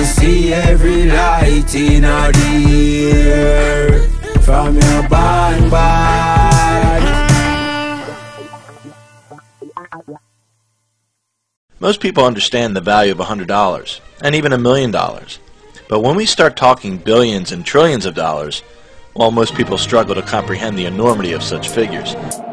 see every light in the air from your band band. Most people understand the value of $100 and even $1 million. But when we start talking billions and trillions of dollars, well, most people struggle to comprehend the enormity of such figures.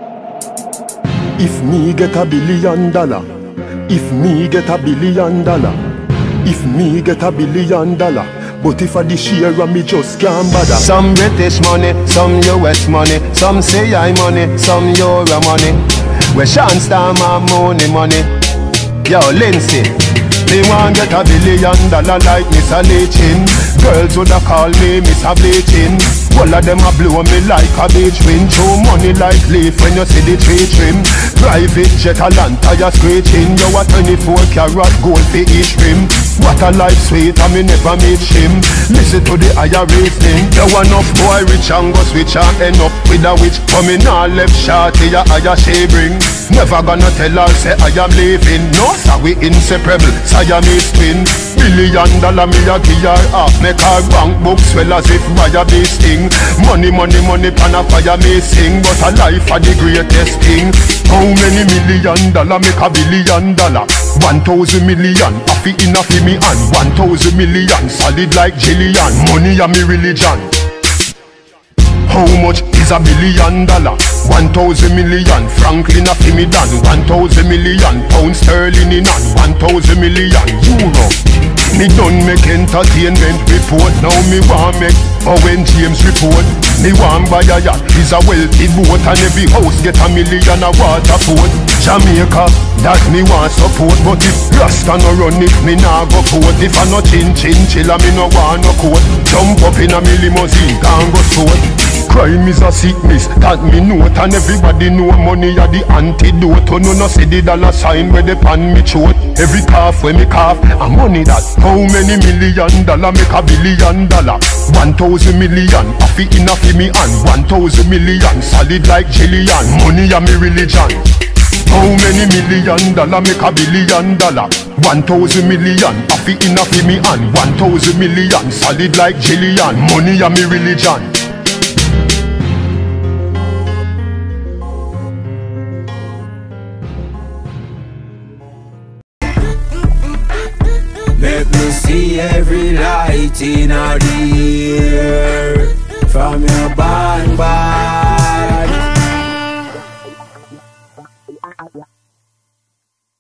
If me get $1 billion, if me get $1 billion, if me get $1 billion, but if I the share of me just can't bother. Some British money, some US money, some say I money, some Euro money. We shan't stand my money. Yo, Lindsay, me want get $1 billion like Mr. Leachin. Girls woulda call me Mr. Bleachin. All of them a blow me like a beach wind. Throw money like leaf when you see the tree trim. Private jet a land tire screeching. You a 24 karat gold for each rim. What a life sweet and me never meet him. Listen to the higher reasoning. You enough boy rich and go switch and end up with a witch. But me nah left shorty a higher she bring. Never gonna tell her say I am leaving. No, so we inseparable, Siamese twin. $1 billion me a give her half. Make her bank book swell as if Raya be sting. Money pan a fire me sing. But a life a the greatest thing. How many $1 million make $1 billion? 1,000 million, a fi in a fi me hand. 1,000 million, solid like Jillian. Money a me religion. How much is $1 billion? 1,000 million, Franklin a fi me done. 1,000 million, pound sterling in hand. 1,000 million, euro. Me done make entertainment report. Now me want make Owen James report. Me want buy a yacht, is a wealthy boat. And every house get $1 million a water port. Jamaica, that me want support. But if Rasta no run it, me nah go port. If I no chilla, me no want no coat. Jump up in a me limousine, can't go sport. Crime is a sickness, that me note. And everybody know money are the antidote. No see the dollar sign where they pan me throat. Every cough when me cough, a money that. How many $1 million make $1 billion? 1,000 million, a fi in a fi me hand. 1,000 million, solid like Jillian. Money a me religion. How many $1 million make $1 billion? 1,000 million, a fi in a fi me hand. 1,000 million, solid like Jillian. Money a me religion. Make me see every light in the air from your band band.